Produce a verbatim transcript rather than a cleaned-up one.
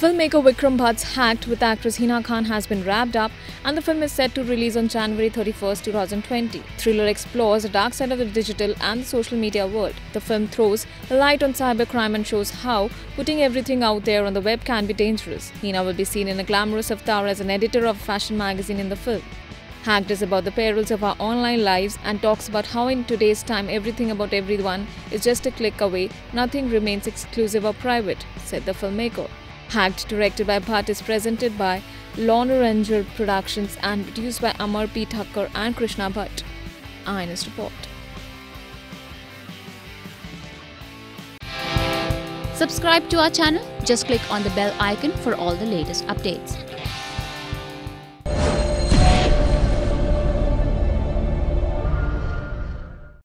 Filmmaker Vikram Bhatt's Hacked with actress Hina Khan has been wrapped up, and the film is set to release on January thirty-first, two thousand twenty. Thriller explores the dark side of the digital and the social media world. The film throws light on cybercrime and shows how putting everything out there on the web can be dangerous. Hina will be seen in a glamorous avatar as an editor of a fashion magazine in the film. Hacked is about the perils of our online lives and talks about how in today's time everything about everyone is just a click away, nothing remains exclusive or private, said the filmmaker. Hacked, directed by Bhatt, is presented by Lorna Angel Productions and produced by Amar P.Thakkar and Krishna Bhatt. Eyewitness Report. Subscribe to our channel. Just click on the bell icon for all the latest updates.